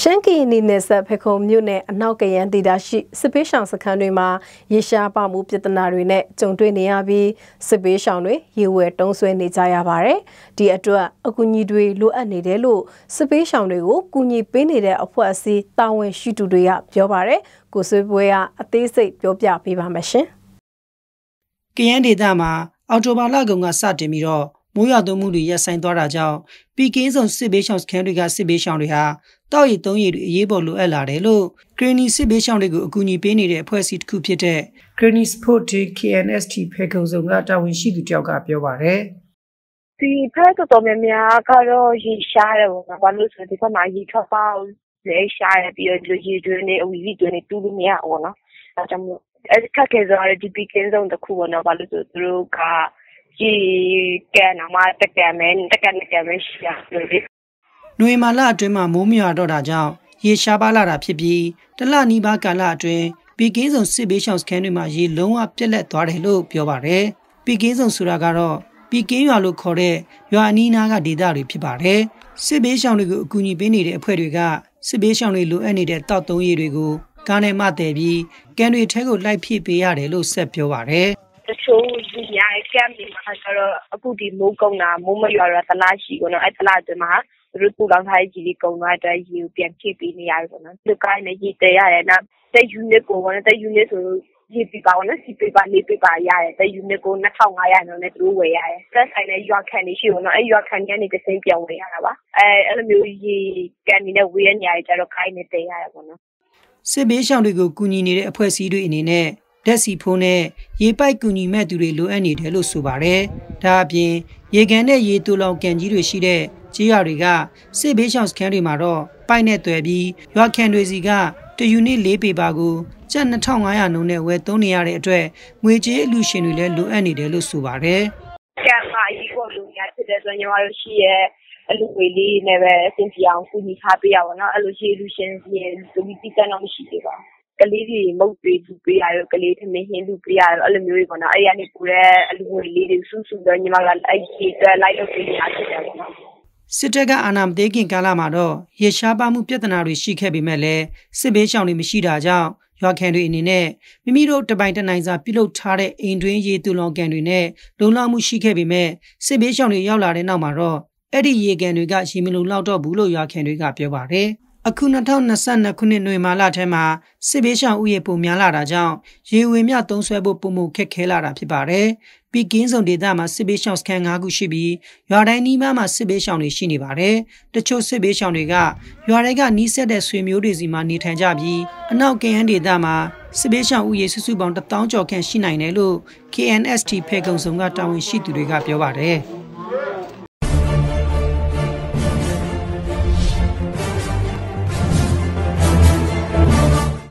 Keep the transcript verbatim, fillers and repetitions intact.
ရှမ်းကရင်နယ်စပ်ဖခုံမြို့နယ်အနောက်ကရန်ဒေသရှိစစ်ပေးရှောင်စခန်းတွေမှာရေရှားပမှုပြဿနာတွေနဲ့ကြုံတွေ့နေရပြီးစစ်ပေးရှောင်တွေရေဝယ်တုံးဆွဲနေကြရပါတယ်။ဒီအတွက်အကူအညီတွေလိုအပ်နေတယ်လို့စစ်ပေးရှောင်တွေကိုကူညီပေးနေတဲ့အဖွဲ့အစည်းတာဝန်ရှိသူတွေကပြောပါတယ်။ကိုဆွေးပွဲကအသေးစိတ်ပြောပြပေးပါမယ်ရှင်။ကရန်ဒေသမှာအော်တိုဘာလကုန်ကစတင်ပြီးတော့မိုးရွာသွန်းမှုတွေရပ်ဆိုင်သွားတာကြောင့်ပီကင်းဆောင်စစ်ဘေးရှောင်စခန်းတွေကစစ်ဘေးရှောင်တွေဟာတောက်ရည်သုံးရည်တွေအရေးပေါ်လိုအပ်လာတယ်လို့ဂရနီစစ်ဘေးရှောင်တွေကိုအကူအညီပေးနေတဲ့အဖွဲ့အစည်းတစ်ခုဖြစ်တဲ့ Granny Support K N S T ဖေကုံစုံကတာဝန်ရှိသူတယောက်ကပြောပါတယ်။ဒီဖက်တော်များများကတော့ရေရှားတယ်ပေါ့နော်။ဘာလို့ဆိုဒီဘက်မှာရေထွက်ပေါက်လေရှားရပြီးတော့ရေတွင်းနေအဝီစီတွင်းနေတူးလို့မရဘူးနော်။အဲကြောင့်မို့အဲဒီခက်ခဲဆိုတော့ဒီပီကင်းဆောင်တစ်ခုပေါ့နော်။ဘာလို့ဆိုသူတို့ကဒီကဲနာမတက်ကဲမဲတက်ကဲကဲမဲရှာလို့ဒီနွေမာလအတွင်းမှာမိုးမရွာတော့တာကြောင့်ရေရှားပါလာတာဖြစ်ပြီးတလနီးပါးကာလအတွင်းပီကင်းဆောင်စစ်ဘေးရှောင်စခန်းတွေမှာရေလုံးဝပြက်လက်သွားတယ်လို့ပြောပါတယ်။ပီကင်းဆောင်ဆိုတာကတော့ပီကင်းရွာလို့ခေါ်တဲ့ရွာအနီးနားကဒေသတွေဖြစ်ပါတယ်။စစ်ဘေးရှောင်တွေကိုအကူအညီပေးနေတဲ့အဖွဲ့တွေကစစ်ဘေးရှောင်တွေလိုအပ်နေတဲ့တောက်သုံးရည်တွေကိုကားနဲ့မှတည်ပြီးကန်တွေထဲကိုလိုက်ဖြည့်ပေးရတယ်လို့ဆက်ပြောပါတယ်။တချို့ဒီညကမ်းမြေမှာကျတော့အခုဒီမိုးကုန်းတာမိုးမရွာတော့တလားရှိကောနော်အဲတလားတည်းမှာသူတို့ပူလောင်ထားတဲ့ကြီးလေးကုန်းသွားတဲ့ရေကိုပြန်ဖြည့်ပေးနေရတယ်ပေါ့နော်ဒီကိုင်းနဲ့ရေတရရတယ်နော်တဲ့ unit ကိုပေါ့နော်တဲ့ unit ဆိုရေပြပါပေါ့နော်စီပေပါလေးပေပါရတယ်တဲ့ unit ကိုနှစ်ထောင်ငါးရာနော်နဲ့သူတို့ဝယ်ရတယ်သက်ဆိုင်တဲ့ရွာခံနေရှိပေါ့နော်အဲရွာခံကနေတစ်စိမ်းပြန်ဝယ်ရတာပါအဲအဲ့လိုမျိုးရေကန်နေနဲ့ဝယ်ရနေရကြတော့ကိုင်းနဲ့တရရတယ်ပေါ့နော်စစ်ဘေးရှောင်တွေကိုကူညီနေတဲ့အဖွဲ့အစည်းတွေအနေနဲ့ဓာတ်စီဖုံးနဲ့ရေပိုက်ကူညီမဲ့သူတွေလိုအပ်နေတယ်လို့ဆိုပါတယ်။ဒါအပြင်ရေကန်နဲ့ရေတူလောင်ကန်ကြီးတွေရှိတဲ့ကြေးရွာတွေကစစ်ဘေးရှောင်စခန်းတွေမှာတော့ပိုက်နဲ့တွယ်ပြီးရွာခံတွေစီကတယူနစ်လေးပေပါကိုကျပ်နှစ်ထောင်ငါးရာနှုန်းနဲ့ဝယ်သုံးနေရတဲ့အတွက်ငွေကြေးအလူရှင်တွေလည်းလိုအပ်နေတယ်လို့ဆိုပါတယ်။ကျန်ပါကြီးကိုလူများဖြစ်တဲ့ဆိုရင်ညီမတို့ရှိရဲ့အလူငွေလေးနဲ့ပဲအဆင်ပြေအောင်ကူညီထားပေးရပါတော့။အဲ့လိုရှိလူရှင်ရဲ့လူကြီးတိကျတော့မရှိသေးပါဘူး။ကလေးကြီးမုတ်ပေးလူပေးရတယ်ကလေးသမင်းဟင်းလူပေးရတယ်အဲ့လိုမျိုးတွေပေါ့နော်အဲ့ရနေပူတဲ့အလူငွေလေးတွေစုစုတော့ညီမကအဲ့ဒီအတွက်လိုက်လုပ်ပေးရဖြစ်တယ်ပေါ့နော်စစ်တပ်ကအာဏာမသိခင်ကာလမှာတော့ရေရှားပါမှုပြဿနာတွေရှိခဲ့ပေမဲ့လည်းစစ်ဘေးရှောင်တွေမရှိတာကြောင့်ရွာခံတွေအနေနဲ့မိမိတို့တပိုင်တနိုင်စာပြုလုပ်ထားတဲ့အိမ်တွင်းရေတူလောင်ကန်တွေနဲ့လုံလောက်မှုရှိခဲ့ပေမဲ့စစ်ဘေးရှောင်တွေရောက်လာတဲ့နောက်မှာတော့အဲ့ဒီရေကန်တွေကရေမလုံလောက်တော့ဘူးလို့ရွာခံတွေကပြောပါတယ်အခု၂၀၂၂ခုနှစ်နွေမာလထဲမှာစစ်ဘေးရှောင်ဥယေပုံများလာတာကြောင့်ရေဝေမြသုံးဆွဲဖို့ပုံမှုခက်ခဲလာတာဖြစ်ပါတယ်။ပီကင်းဆောင်ဒေသမှာစစ်ဘေးရှောင်စခန်း၅ခုရှိပြီးရွာတိုင်းနီးပါးမှာစစ်ဘေးရှောင်တွေရှိနေပါတယ်။တချို့စစ်ဘေးရှောင်တွေကရွာတွေကနီးစပ်တဲ့ဆွေမျိုးတွေစီမှာနေထိုင်ကြပြီးအနောက်ကရန်ဒေသမှာစစ်ဘေးရှောင်ဥယေစုစုပေါင်းတစ်သောင်းကျော်ခန့်ရှိနိုင်တယ်လို့ K N S T ဖေကုံစုံကတာဝန်ရှိသူတွေကပြောပါတယ်။